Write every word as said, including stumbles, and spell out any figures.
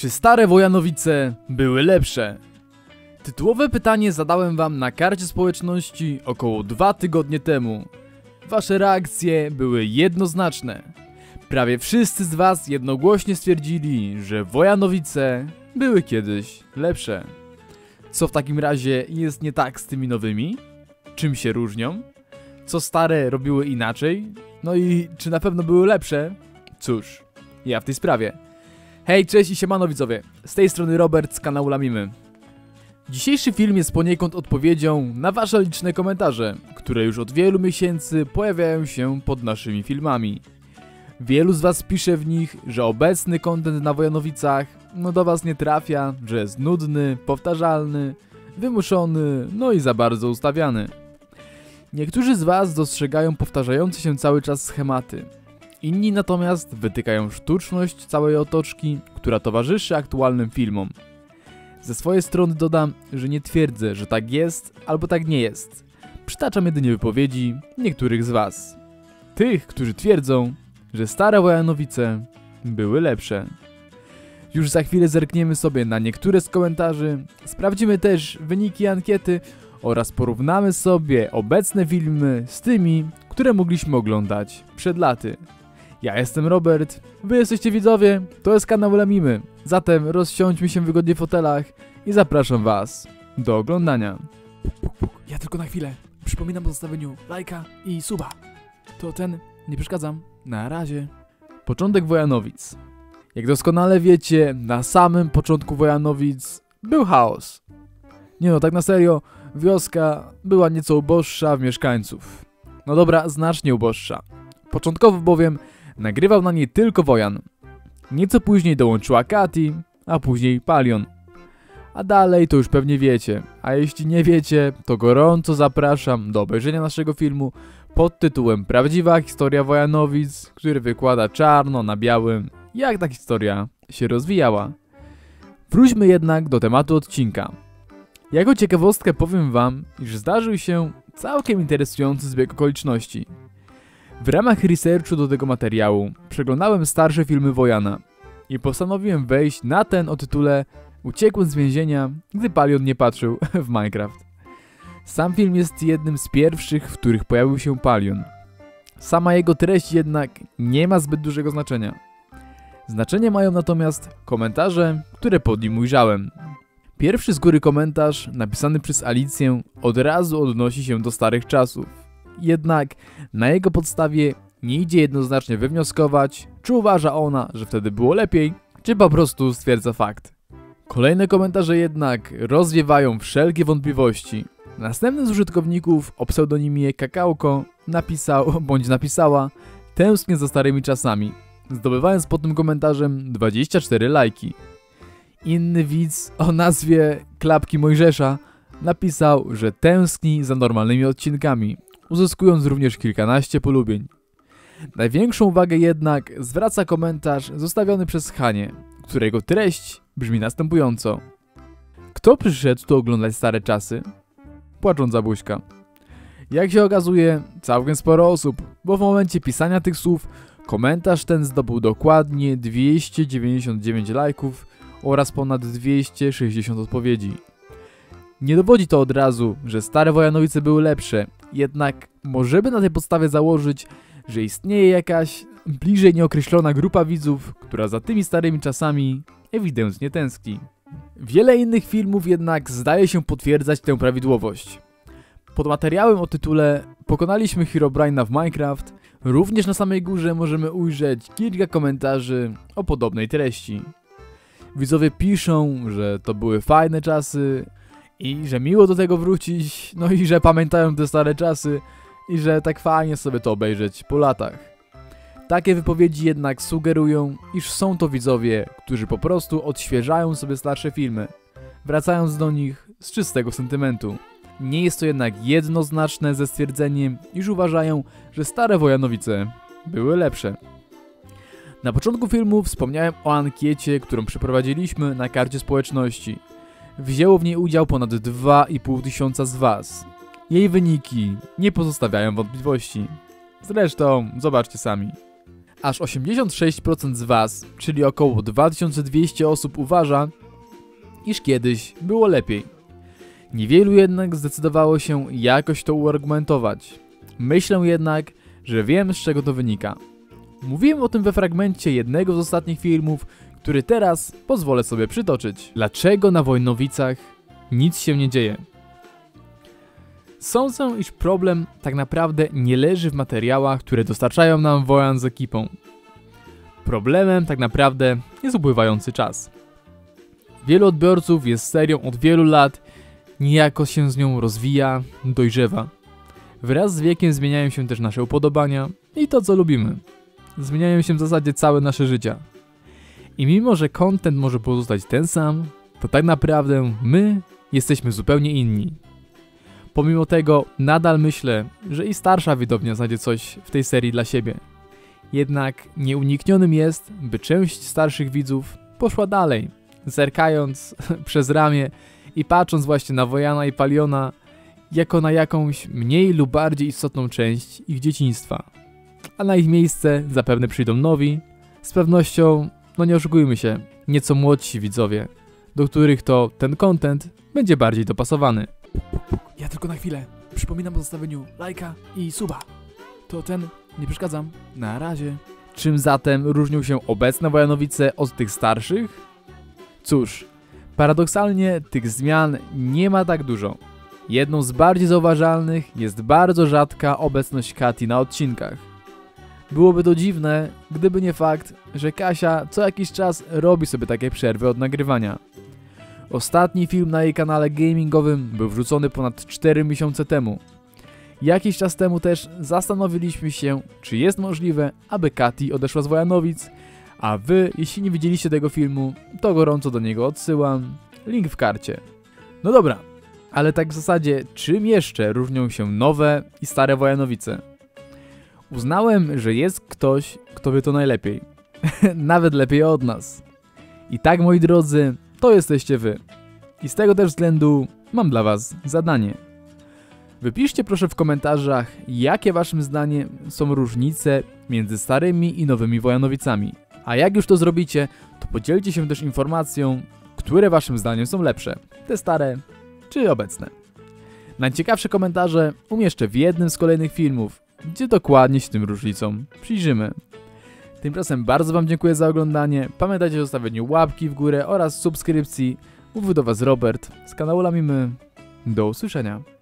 Czy stare Wojanowice były lepsze? Tytułowe pytanie zadałem wam na karcie społeczności około dwa tygodnie temu. Wasze reakcje były jednoznaczne. Prawie wszyscy z was jednogłośnie stwierdzili, że Wojanowice były kiedyś lepsze. Co w takim razie jest nie tak z tymi nowymi? Czym się różnią? Co stare robiły inaczej? No i czy na pewno były lepsze? Cóż, ja w tej sprawie. Hej, cześć i siemano widzowie, z tej strony Robert z kanału Lamimy. Dzisiejszy film jest poniekąd odpowiedzią na wasze liczne komentarze, które już od wielu miesięcy pojawiają się pod naszymi filmami. Wielu z was pisze w nich, że obecny content na Wojanowicach no do was nie trafia, że jest nudny, powtarzalny, wymuszony, no i za bardzo ustawiany. Niektórzy z was dostrzegają powtarzające się cały czas schematy. Inni natomiast wytykają sztuczność całej otoczki, która towarzyszy aktualnym filmom. Ze swojej strony dodam, że nie twierdzę, że tak jest albo tak nie jest. Przytaczam jedynie wypowiedzi niektórych z was. Tych, którzy twierdzą, że stare Wojanowice były lepsze. Już za chwilę zerkniemy sobie na niektóre z komentarzy, sprawdzimy też wyniki ankiety oraz porównamy sobie obecne filmy z tymi, które mogliśmy oglądać przed laty. Ja jestem Robert, wy jesteście widzowie, to jest kanał Lamimy, zatem rozsiądźmy się wygodnie w fotelach i zapraszam was do oglądania. Ja tylko na chwilę, przypominam o zostawieniu lajka i suba. To ten, nie przeszkadzam, na razie. Początek Wojanowic. Jak doskonale wiecie, na samym początku Wojanowic był chaos. Nie no, tak na serio, wioska była nieco uboższa w mieszkańców. No dobra, znacznie uboższa. Początkowo bowiem nagrywał na niej tylko Wojan. Nieco później dołączyła Kati, a później Palion. A dalej to już pewnie wiecie, a jeśli nie wiecie, to gorąco zapraszam do obejrzenia naszego filmu pod tytułem Prawdziwa historia Wojanowic, który wykłada czarno na białym, jak ta historia się rozwijała. Wróćmy jednak do tematu odcinka. Jako ciekawostkę powiem wam, iż zdarzył się całkiem interesujący zbieg okoliczności. W ramach researchu do tego materiału przeglądałem starsze filmy Wojana i postanowiłem wejść na ten o tytule Uciekłem z więzienia, gdy Palion nie patrzył w Minecraft. Sam film jest jednym z pierwszych, w których pojawił się Palion. Sama jego treść jednak nie ma zbyt dużego znaczenia. Znaczenie mają natomiast komentarze, które pod nim ujrzałem. Pierwszy z góry komentarz, napisany przez Alicję, od razu odnosi się do starych czasów. Jednak na jego podstawie nie idzie jednoznacznie wywnioskować, czy uważa ona, że wtedy było lepiej, czy po prostu stwierdza fakt. Kolejne komentarze jednak rozwiewają wszelkie wątpliwości. Następny z użytkowników o pseudonimie Kakałko napisał, bądź napisała, tęsknię za starymi czasami, zdobywając pod tym komentarzem dwadzieścia cztery lajki. Inny widz o nazwie Klapki Mojżesza napisał, że tęskni za normalnymi odcinkami, uzyskując również kilkanaście polubień. Największą uwagę jednak zwraca komentarz zostawiony przez Hanię, którego treść brzmi następująco. Kto przyszedł tu oglądać stare czasy? Płacząca buźka. Jak się okazuje, całkiem sporo osób, bo w momencie pisania tych słów komentarz ten zdobył dokładnie dwieście dziewięćdziesiąt dziewięć lajków oraz ponad dwieście sześćdziesiąt odpowiedzi. Nie dowodzi to od razu, że stare Wojanowice były lepsze, jednak możemy na tej podstawie założyć, że istnieje jakaś bliżej nieokreślona grupa widzów, która za tymi starymi czasami ewidentnie tęskni. Wiele innych filmów jednak zdaje się potwierdzać tę prawidłowość. Pod materiałem o tytule Pokonaliśmy Herobrine'a w Minecraft również na samej górze możemy ujrzeć kilka komentarzy o podobnej treści. Widzowie piszą, że to były fajne czasy i że miło do tego wrócić, no i że pamiętają te stare czasy i że tak fajnie sobie to obejrzeć po latach. Takie wypowiedzi jednak sugerują, iż są to widzowie, którzy po prostu odświeżają sobie starsze filmy, wracając do nich z czystego sentymentu. Nie jest to jednak jednoznaczne ze stwierdzeniem, iż uważają, że stare Wojanowice były lepsze. Na początku filmu wspomniałem o ankiecie, którą przeprowadziliśmy na karcie społeczności. Wzięło w niej udział ponad dwa i pół tysiąca z was. Jej wyniki nie pozostawiają wątpliwości. Zresztą zobaczcie sami. aż osiemdziesiąt sześć procent z was, czyli około dwa tysiące dwieście osób uważa, iż kiedyś było lepiej. Niewielu jednak zdecydowało się jakoś to uargumentować. Myślę jednak, że wiem, z czego to wynika. Mówiłem o tym we fragmencie jednego z ostatnich filmów, który teraz pozwolę sobie przytoczyć. Dlaczego na Wojnowicach nic się nie dzieje? Sądzę, iż problem tak naprawdę nie leży w materiałach, które dostarczają nam Wojan z ekipą. Problemem tak naprawdę jest upływający czas. Wielu odbiorców jest serią od wielu lat, niejako się z nią rozwija, dojrzewa. Wraz z wiekiem zmieniają się też nasze upodobania i to, co lubimy. Zmieniają się w zasadzie całe nasze życia. I mimo, że content może pozostać ten sam, to tak naprawdę my jesteśmy zupełnie inni. Pomimo tego nadal myślę, że i starsza widownia znajdzie coś w tej serii dla siebie. Jednak nieuniknionym jest, by część starszych widzów poszła dalej, zerkając przez ramię i patrząc właśnie na Wojana i Paliona jako na jakąś mniej lub bardziej istotną część ich dzieciństwa. A na ich miejsce zapewne przyjdą nowi, z pewnością, no nie oszukujmy się, nieco młodsi widzowie, do których to ten content będzie bardziej dopasowany. Ja tylko na chwilę. Przypominam o zostawieniu lajka i suba. To ten, nie przeszkadzam. Na razie. Czym zatem różnią się obecne Wojanowice od tych starszych? Cóż, paradoksalnie tych zmian nie ma tak dużo. Jedną z bardziej zauważalnych jest bardzo rzadka obecność Kati na odcinkach. Byłoby to dziwne, gdyby nie fakt, że Kasia co jakiś czas robi sobie takie przerwy od nagrywania. Ostatni film na jej kanale gamingowym był wrzucony ponad cztery miesiące temu. Jakiś czas temu też zastanowiliśmy się, czy jest możliwe, aby Kati odeszła z Wojanowic, a wy, jeśli nie widzieliście tego filmu, to gorąco do niego odsyłam. Link w karcie. No dobra, ale tak w zasadzie czym jeszcze różnią się nowe i stare Wojanowice? Uznałem, że jest ktoś, kto wie to najlepiej. Nawet lepiej od nas. I tak, moi drodzy, to jesteście wy. I z tego też względu mam dla was zadanie. Wypiszcie proszę w komentarzach, jakie waszym zdaniem są różnice między starymi i nowymi Wojanowicami. A jak już to zrobicie, to podzielcie się też informacją, które waszym zdaniem są lepsze. Te stare czy obecne. Najciekawsze komentarze umieszczę w jednym z kolejnych filmów, gdzie dokładnie się tym różnicom przyjrzymy. Tymczasem bardzo wam dziękuję za oglądanie, pamiętajcie o zostawieniu łapki w górę oraz subskrypcji. Mówił do was Robert z kanału Lamimy. Do usłyszenia.